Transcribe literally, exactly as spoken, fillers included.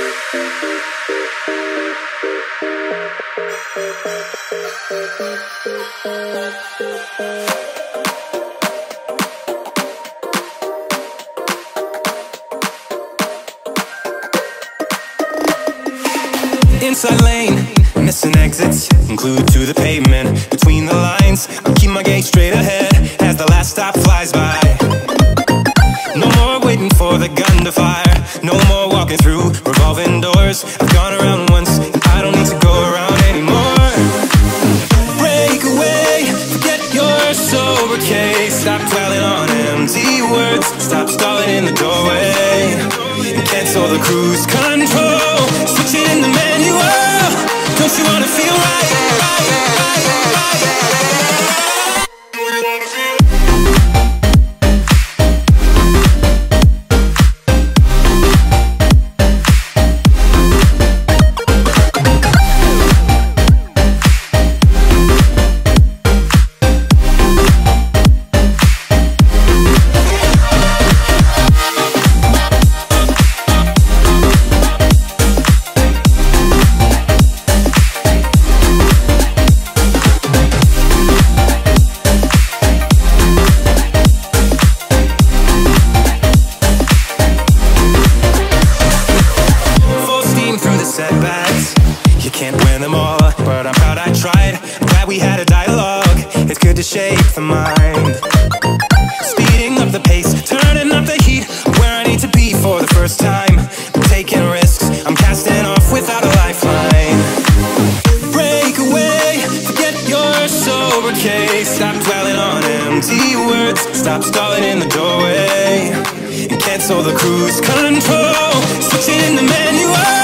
Inside lane, missing exits, glued to the pavement. Between the lines, I'll keep my gaze straight ahead as the last stop flies by. No more waiting for the gun to fire, no more walking through revolving doors. I've gone around once, and I don't need to go around anymore. Break away, forget your sober case. Stop dwelling on empty words, stop stalling in the doorway, and cancel the cruise control. Switch it in the manual. Don't you wanna feel right, right, right, right, right? Setbacks, you can't win them all, but I'm proud I tried. I'm glad we had a dialogue. It's good to shape the mind, speeding up the pace, turning up the heat, where I need to be for the first time. I'm taking risks, I'm casting off without a lifeline. Break away, forget your sober case. Stop dwelling on empty words, stop stalling in the doorway, and cancel the cruise control. Switch it in the manual.